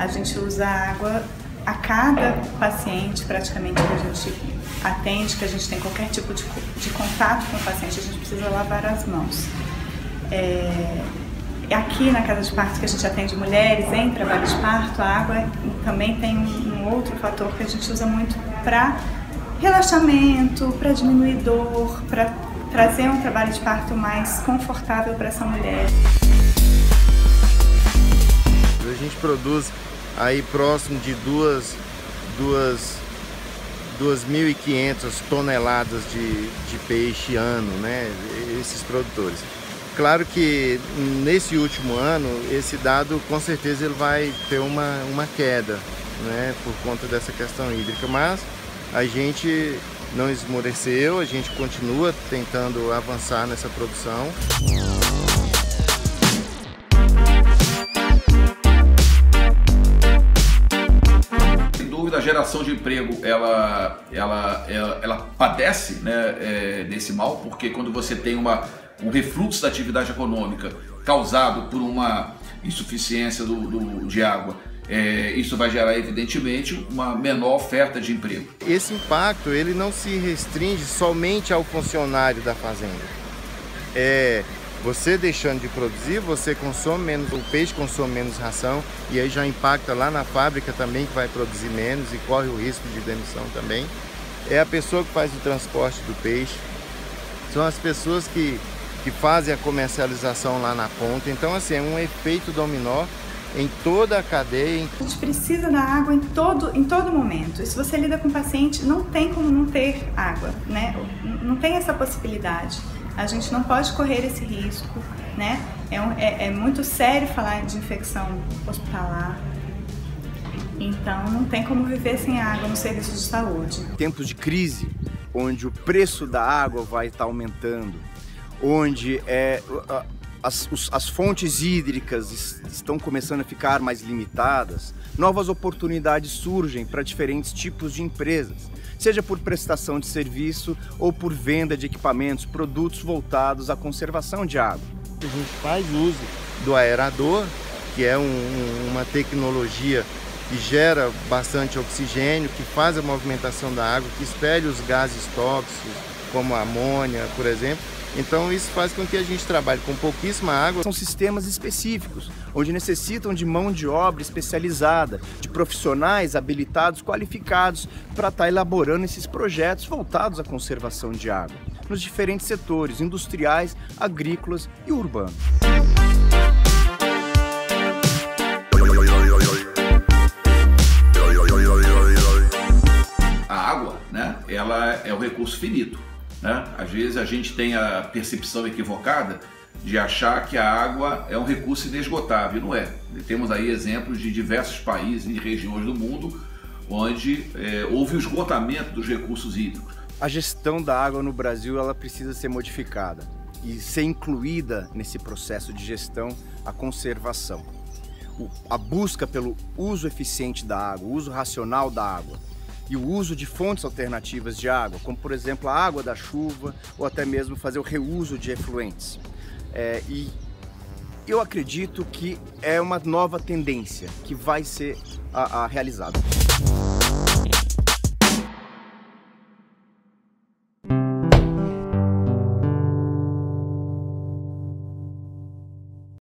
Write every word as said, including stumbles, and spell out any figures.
A gente usa água a cada paciente, praticamente, que a gente atende, que a gente tem qualquer tipo de, de contato com o paciente, a gente precisa lavar as mãos. É, aqui na casa de parto, que a gente atende mulheres em trabalho de parto, a água também tem um, um outro fator que a gente usa muito para relaxamento, para diminuir dor, para trazer um trabalho de parto mais confortável para essa mulher. A gente produz aí próximo de duas, duas, duas mil e quinhentas toneladas de, de peixe ano, né? Esses produtores. Claro que nesse último ano, esse dado com certeza ele vai ter uma, uma queda, né? Por conta dessa questão hídrica, mas a gente não esmoreceu, a gente continua tentando avançar nessa produção. A geração de emprego ela, ela, ela, ela padece, né, é, desse mal, porque quando você tem uma, um refluxo da atividade econômica causado por uma insuficiência do, do, de água, é, isso vai gerar evidentemente uma menor oferta de emprego. Esse impacto ele não se restringe somente ao funcionário da fazenda. É, Você deixando de produzir, você consome menos, o peixe consome menos ração e aí já impacta lá na fábrica também, que vai produzir menos e corre o risco de demissão também. É a pessoa que faz o transporte do peixe, são as pessoas que, que fazem a comercialização lá na ponta. Então, assim, é um efeito dominó em toda a cadeia. A gente precisa da água em todo, em todo momento. E se você lida com o paciente, não tem como não ter água, né? Não tem essa possibilidade. A gente não pode correr esse risco, né? É, um, é, é muito sério falar de infecção hospitalar. Então não tem como viver sem água no serviço de saúde. Tempos de crise, onde o preço da água vai estar aumentando, onde é, as, os, as fontes hídricas estão começando a ficar mais limitadas, novas oportunidades surgem para diferentes tipos de empresas, seja por prestação de serviço ou por venda de equipamentos, produtos voltados à conservação de água. A gente faz uso do aerador, que é um, uma tecnologia que gera bastante oxigênio, que faz a movimentação da água, que expele os gases tóxicos, como a amônia, por exemplo. Então isso faz com que a gente trabalhe com pouquíssima água. São sistemas específicos, onde necessitam de mão de obra especializada, de profissionais habilitados, qualificados, para estar elaborando esses projetos voltados à conservação de água, nos diferentes setores industriais, agrícolas e urbanos. A água, né, ela é um recurso finito. Né? Às vezes a gente tem a percepção equivocada de achar que a água é um recurso inesgotável, e não é. Temos aí exemplos de diversos países e regiões do mundo onde é, houve o esgotamento dos recursos hídricos. A gestão da água no Brasil ela precisa ser modificada e ser incluída nesse processo de gestão a conservação. O, a busca pelo uso eficiente da água, o uso racional da água, e o uso de fontes alternativas de água, como por exemplo a água da chuva ou até mesmo fazer o reuso de efluentes. É, e eu acredito que é uma nova tendência que vai ser a, a realizada.